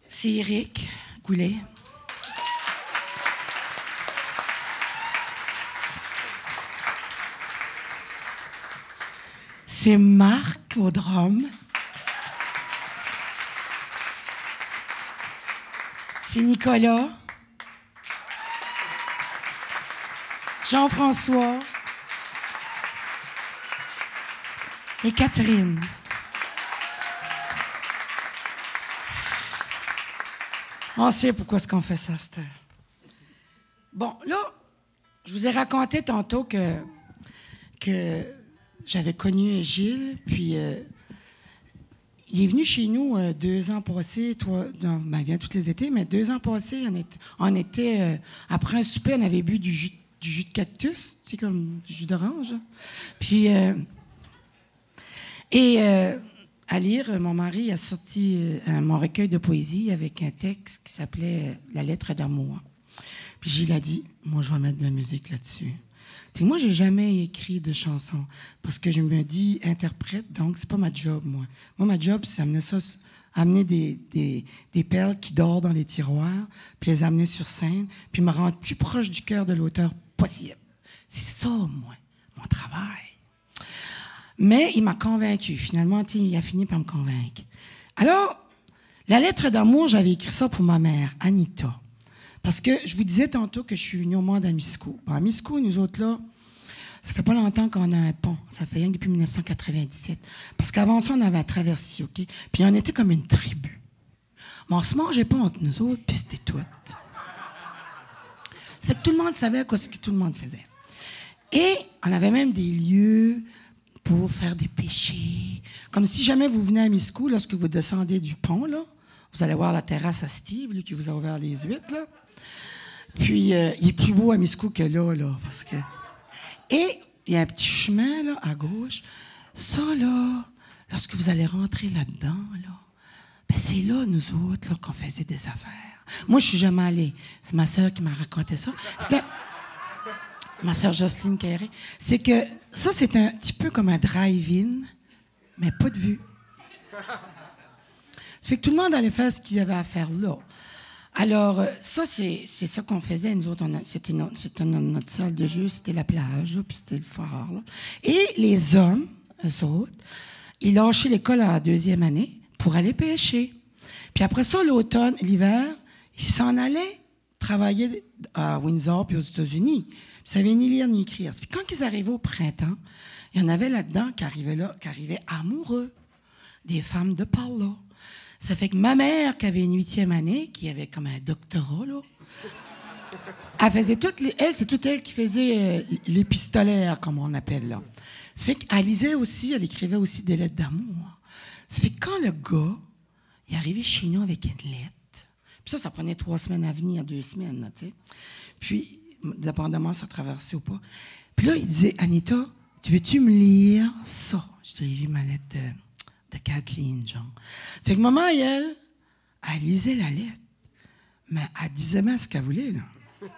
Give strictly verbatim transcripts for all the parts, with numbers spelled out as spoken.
C'est Éric Goulet. C'est Marc au drum. C'est Nicolas. Jean-François. Et Catherine. On sait pourquoi est-ce qu'on fait ça, cette heure. Bon, là, je vous ai raconté tantôt que, que j'avais connu Gilles, puis euh, il est venu chez nous euh, deux ans passés, toi, non, ben, il vient tous les étés, mais deux ans passés, on était, on était euh, après un souper, on avait bu du jus, du jus de cactus, tu sais, comme du jus d'orange. Puis, euh, et... Euh, à lire, mon mari a sorti euh, mon recueil de poésie avec un texte qui s'appelait euh, « La lettre d'amour ». Puis Gilles a dit, moi, je vais mettre de la musique là-dessus. Moi, j'ai jamais écrit de chansons parce que je me dis interprète, donc c'est pas ma job, moi. Moi, ma job, c'est amener ça, amener des, des, des perles qui dorment dans les tiroirs, puis les amener sur scène, puis me rendre plus proche du cœur de l'auteur possible. C'est ça, moi, mon travail. Mais il m'a convaincu. Finalement, il a fini par me convaincre. Alors, la lettre d'amour, j'avais écrit ça pour ma mère, Anita. Parce que je vous disais tantôt que je suis venue au monde à Miscou. Bon, à Miscou, nous autres, là, ça fait pas longtemps qu'on a un pont. Ça fait rien que depuis mille neuf cent quatre-vingt-dix-sept. Parce qu'avant ça, on avait traversé, OK? Puis on était comme une tribu. Mais on se mangeait pas entre nous autres, puis c'était tout. Ça fait que tout le monde savait quoi, ce que tout le monde faisait. Et on avait même des lieux pour faire des péchés. Comme si jamais vous venez à Miscou, lorsque vous descendez du pont, là, vous allez voir la terrasse à Steve, lui qui vous a ouvert les huîtres, là. Puis, euh, il est plus beau à Miscou que là, là, parce que... Et il y a un petit chemin, là, à gauche. Ça, là, lorsque vous allez rentrer là-dedans, là, ben c'est là, nous autres, là, qu'on faisait des affaires. Moi, je suis jamais allée. C'est ma sœur qui m'a raconté ça. C'était... Ma sœur Jocelyne Carré, c'est que ça, c'est un petit peu comme un drive-in, mais pas de vue. Ça fait que tout le monde allait faire ce qu'ils avaient à faire là. Alors, ça, c'est, c'est ça qu'on faisait, nous autres. On a, c'était, no, c'était no, notre salle de jeu, c'était la plage, là, puis c'était le phare. Là. Et les hommes, eux autres, ils lâchaient l'école à la deuxième année pour aller pêcher. Puis après ça, l'automne, l'hiver, ils s'en allaient travailler à Windsor puis aux États-Unis. Ils ne savaient ni lire ni écrire. Quand ils arrivaient au printemps, il y en avait là-dedans qui arrivaient là, qui arrivaient amoureux des femmes de par là. Ça fait que ma mère, qui avait une huitième année, qui avait comme un doctorat, là, elle faisait toutes les... Elle, c'est toute elle qui faisait euh, l'épistolaire, comme on appelle, là. Ça fait qu'elle lisait aussi, elle écrivait aussi des lettres d'amour. Ça fait que quand le gars, il arrivait chez nous avec une lettre, puis ça, ça prenait trois semaines à venir, deux semaines, là, tu sais. Puis... dépendamment si ça traversait ou pas. Puis là, il disait, Anita, tu veux-tu me lire ça? Je lui ai lu ma lettre de, de Kathleen, genre. Fait que maman, elle, elle lisait la lettre, mais elle disait même ce qu'elle voulait, là.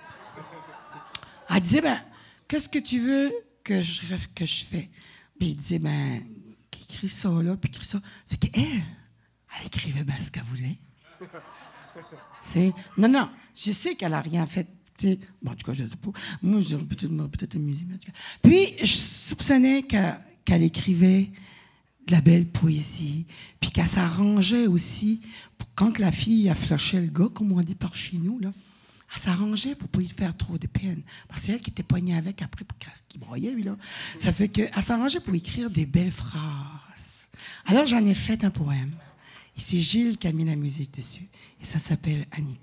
Elle disait, ben, qu'est-ce que tu veux que je, que je fais? Ben, il disait, ben, écris ça, là, puis écris ça. Fait qu'elle, elle écrivait ben ce qu'elle voulait. C'est, non, non, je sais qu'elle n'a rien fait. Bon, en tout cas, je ne sais pas. Moi, j'aurais peut-être, peut-être amusé. Puis, je soupçonnais qu'elle, qu'elle écrivait de la belle poésie, puis qu'elle s'arrangeait aussi, pour, quand la fille a flushé le gars, comme on dit par chez nous, là, elle s'arrangeait pour ne pas lui faire trop de peine. Parce que c'est elle qui était poignée avec après, pour qu'il broyait, lui, là. Ça fait qu'elle s'arrangeait pour écrire des belles phrases. Alors, j'en ai fait un poème. Et c'est Gilles qui a mis la musique dessus. Et ça s'appelle Anita.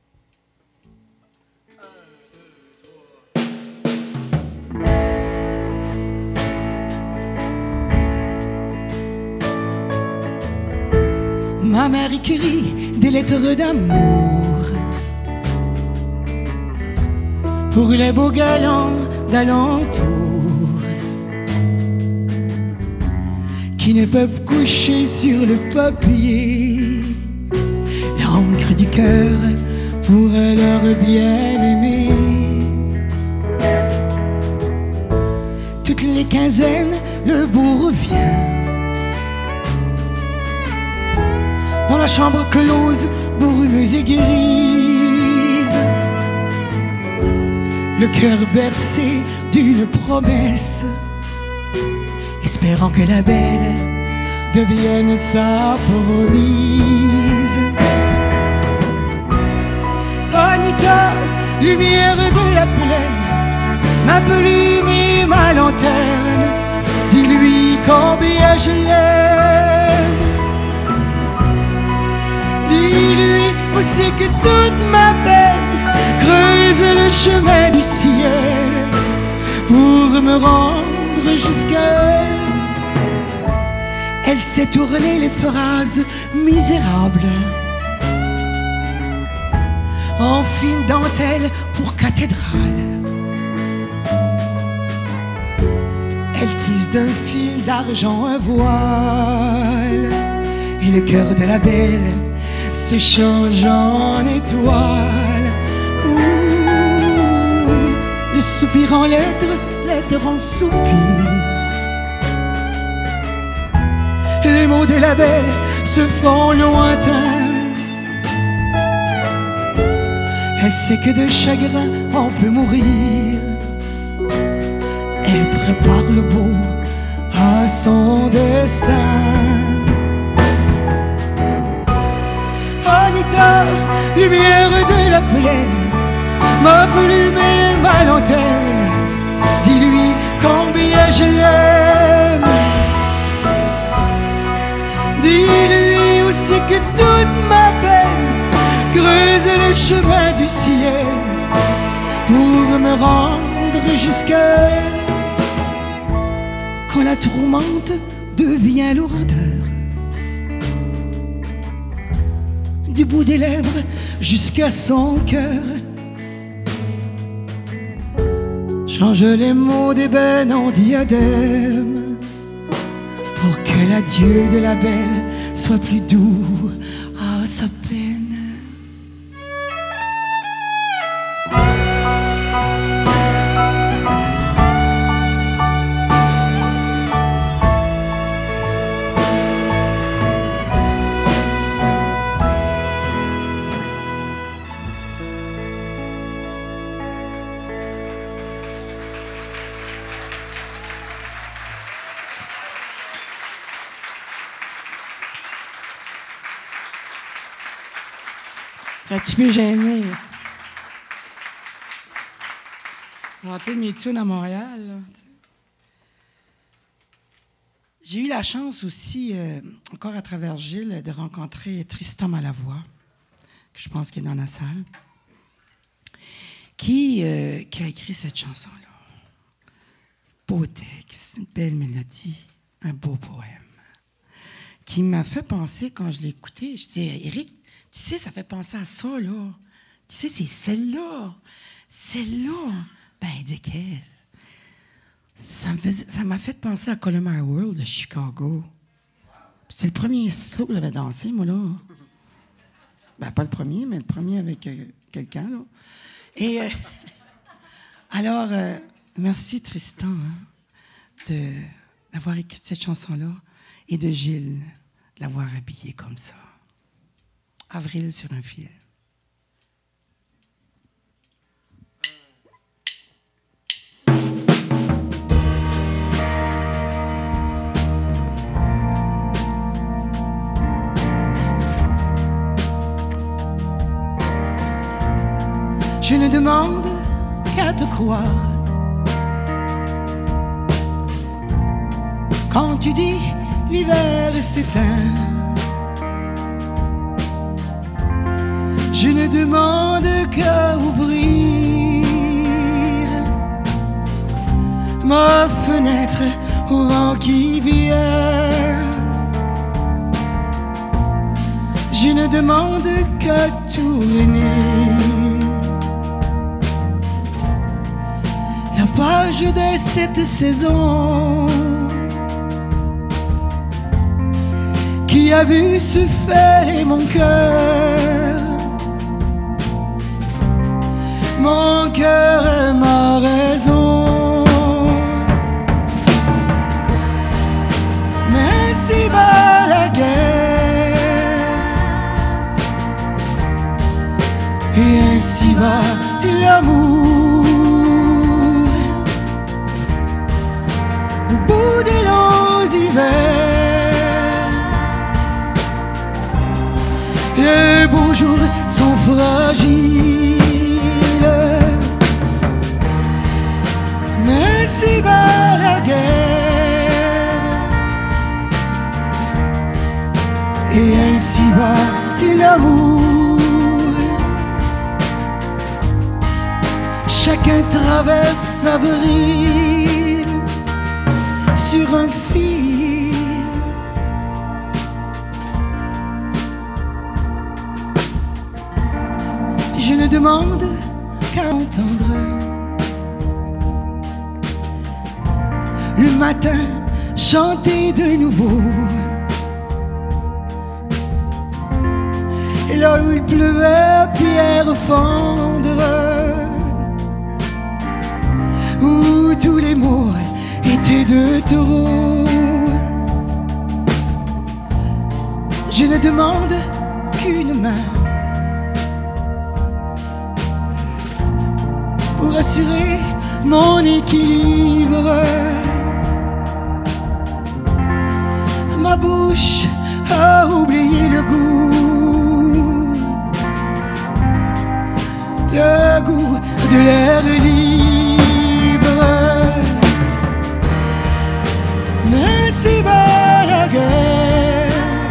Ma mère écrit des lettres d'amour pour les beaux galants d'alentour qui ne peuvent coucher sur le papier l'encre du cœur pour leur bien-aimé. Toutes les quinzaines, le beau revient dans la chambre close, brumeuse et grise, le cœur bercé d'une promesse, espérant que la belle devienne sa promise. Anita, lumière de la plaine, ma plume et ma lanterne, dis-lui combien je l'aime. Dis-lui aussi que toute ma peine creuse le chemin du ciel pour me rendre jusqu'à elle. Elle sait tourner les phrases misérables en fine dentelle pour cathédrale. Elle tisse d'un fil d'argent un voile, et le cœur de la belle s'échange en étoile. Ouh, de soupir en lettres, lettres en soupir, les mots de la belle se font lointains. Elle sait que de chagrin on peut mourir. Elle prépare le beau à son destin. Anita, lumière de la plaine, ma plume et ma lanterne, dis-lui combien je l'aime. Dis-lui aussi que toute ma peine creuse le chemin du ciel pour me rendre jusqu'à elle. Quand la tourmente devient lourdeur, du bout des lèvres jusqu'à son cœur, change les mots d'ébène en diadème pour que l'adieu de la belle soit plus doux à sa peine. Un petit peu gêné. Chanter mes tunes à Montréal. Là. J'ai eu la chance aussi, euh, encore à travers Gilles, de rencontrer Tristan Malavoie, que je pense qu'il est dans la salle, qui, euh, qui a écrit cette chanson-là. Beau texte, une belle mélodie, un beau poème, qui m'a fait penser, quand je l'ai écouté, je dis, Éric, tu sais, ça fait penser à ça, là. Tu sais, c'est celle-là. Celle-là. Ben, desquelles? Ça me faisait, ça m'a fait penser à Color My World de Chicago. C'est le premier slow que j'avais dansé, moi, là. Ben, pas le premier, mais le premier avec euh, quelqu'un, là. Et euh, alors, euh, merci, Tristan, hein, de, d'avoir écrit cette chanson-là et de Gilles de l'avoir habillée comme ça. Avril sur un fil. Je ne demande qu'à te croire quand tu dis l'hiver s'éteint. Je ne demande qu'à ouvrir ma fenêtre au vent qui vient. Je ne demande qu'à tourner la page de cette saison qui a vu se faire mon cœur. Mon cœur est ma raison. Mais si va la guerre, Et ainsi va l'amour au bout des longs hivers. Les beaux jours sont fragiles, mais si va la guerre. Et ainsi va l'amour. Chacun traverse avril sur un fil. Je ne demande qu'à entendre le matin chanter de nouveau. Et là où il pleuvait, pierre fondre, où tous les mots étaient de taureau. Je ne demande qu'une main pour assurer mon équilibre. Ma bouche a oublié le goût, le goût de l'air libre. Mais si va la guerre,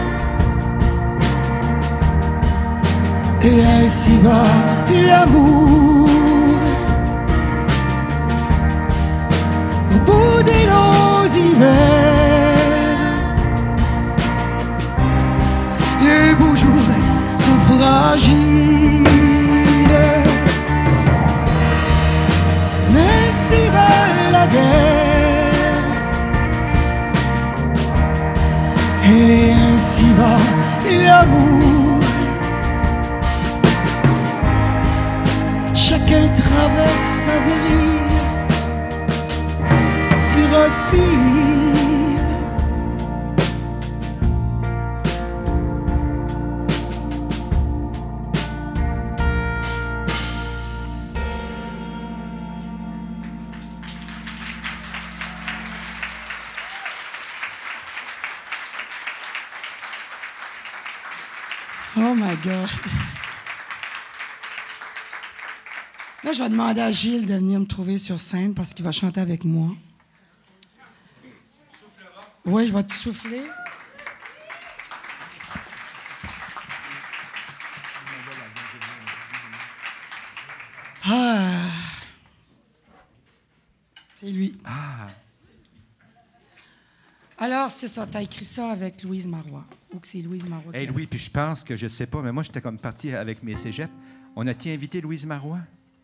et ainsi va l'amour. Au bout des longs hivers, les beaux jours sont fragiles. Mais si va la guerre, et ainsi va l'amour. Chacun traverse sa vie sur un fil. Oh my God. Là, je vais demander à Gilles de venir me trouver sur scène parce qu'il va chanter avec moi. Oui, je vais te souffler. Ah. C'est lui. Ah. Alors, c'est ça, tu as écrit ça avec Louise Marois. Ou que c'est Louise Marois. Hey, Louis, puis je pense que je sais pas, mais moi, j'étais comme parti avec mes cégeps. On a-t-il invité Louise Marois?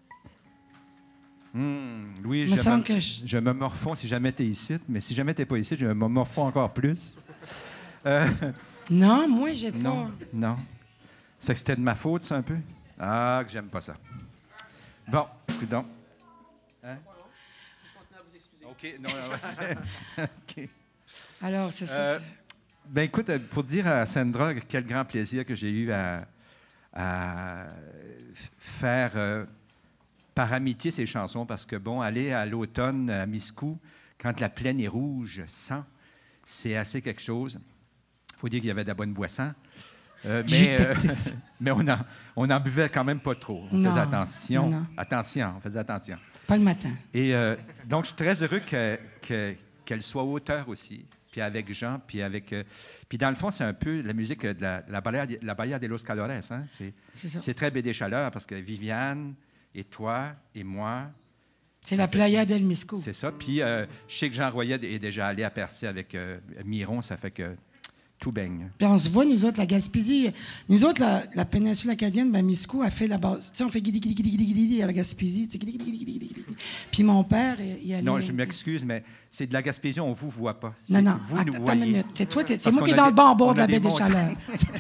Hum, Louis, me je, me, que je... je me morfonds si jamais tu es ici, mais si jamais tu n'es pas ici, je me morfonds encore plus. Euh, non, moi, j'ai pas. Non, non. Ça fait que c'était de ma faute, ça, un peu? Ah, que j'aime pas ça. Bon, écoute donc. Hein? OK, non, non, OK. Alors, c'est ça. Euh, ben écoute, pour dire à Sandra quel grand plaisir que j'ai eu à, à faire euh, par amitié ces chansons, parce que, bon, aller à l'automne à Miscou, quand la plaine est rouge, sang, c'est assez quelque chose. Il faut dire qu'il y avait de la bonne boisson. Euh, mais euh, mais on en, on en buvait quand même pas trop. On non, faisait attention. Non, non. Attention, on faisait attention. Pas le matin. Et euh, donc, je suis très heureux que, que, qu'elle soit auteure aussi, puis avec Jean, puis avec... Euh, puis dans le fond, c'est un peu la musique de la, la, Bahia, la Bahia de los Calores. Hein? C'est, c'est très Baie des Chaleurs, parce que Viviane et toi et moi... C'est la Playa del Misco. C'est ça. Puis euh, je sais que Jean Royer est déjà allé à Percé avec euh, Miron, ça fait que tout baigne. Puis on se voit, nous autres, la Gaspésie, nous autres, la, la péninsule acadienne, ben, Miscou a fait la base. Tu sais, on fait guidi, guidi, guidi, guidi, guidi à la Gaspésie. Tu sais, guidi, guidi, guidi, guidi. Puis mon père, il allait... Non, je m'excuse, mais c'est de la Gaspésie, on ne vous voit pas. C'est non, non, vous attends, nous attends voyez. une minute. T'es, toi, t'es, c'est moi qui est dans le bon bord de la baie des Chaleurs.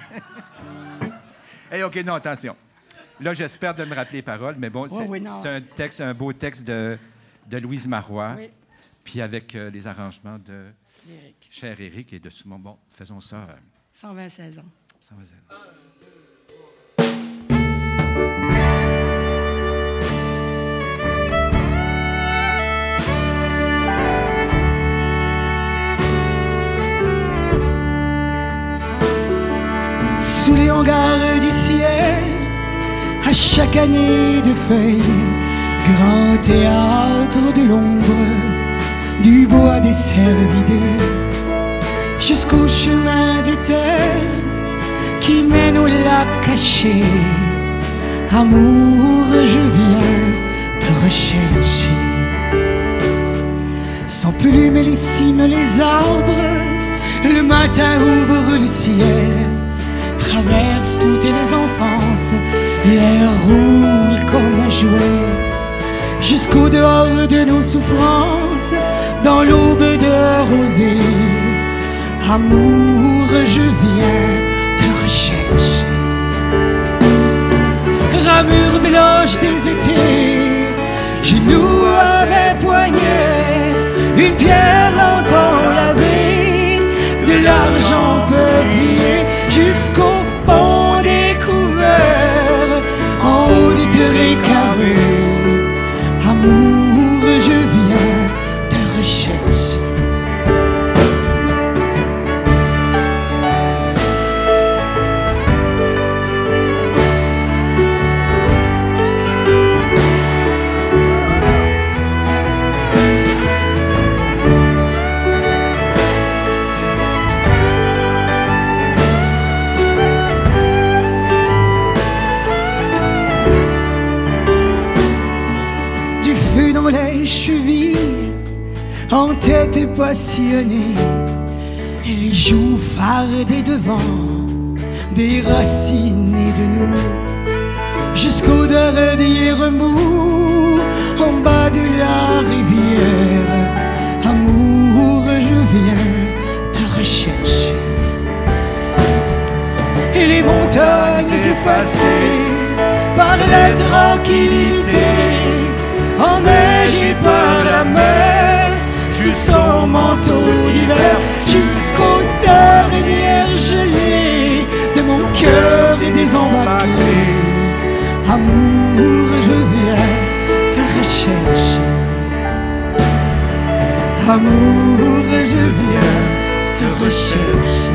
Hey, OK, non, attention. Là, j'espère de me rappeler les paroles, mais bon, c'est, oh, oui, c'est un texte, un beau texte de, de Louise Marois, oui. Puis avec euh, les arrangements de Éric. Cher Éric et de Simon. Bon, faisons ça. Euh, cent vingt-seize ans. cent vingt-seize ans. part du ciel, à chaque année de feuilles, grand théâtre de l'ombre, du bois des cervidés, jusqu'au chemin de terre qui mène au lac caché. Amour, je viens te rechercher. Sans plumes les cimes, les arbres, le matin ouvre le ciel, traverse toutes les enfances, l'air roule comme un jouet, jusqu'au dehors de nos souffrances, dans l'aube de rosée. Amour, je viens te rechercher. Ramure blanche des étés, genoux à mes poignets, une pierre longtemps lavée, de l'argent peuplier, jusqu'au pont découvert, en haut des terres carrés. Amour, je viens te rechercher. Dans les chevilles, en tête passionnée, et les joues fardées devant, déracinées de nous, jusqu'au dernier remous, en bas de la rivière. Amour, je viens te rechercher. Et les montagnes effacées par la tranquillité, enneigé par la mer, sous son manteau d'hiver, jusqu'aux dernières gelées de mon cœur et des embarqués. Amour, je viens te rechercher. Amour, je viens te rechercher.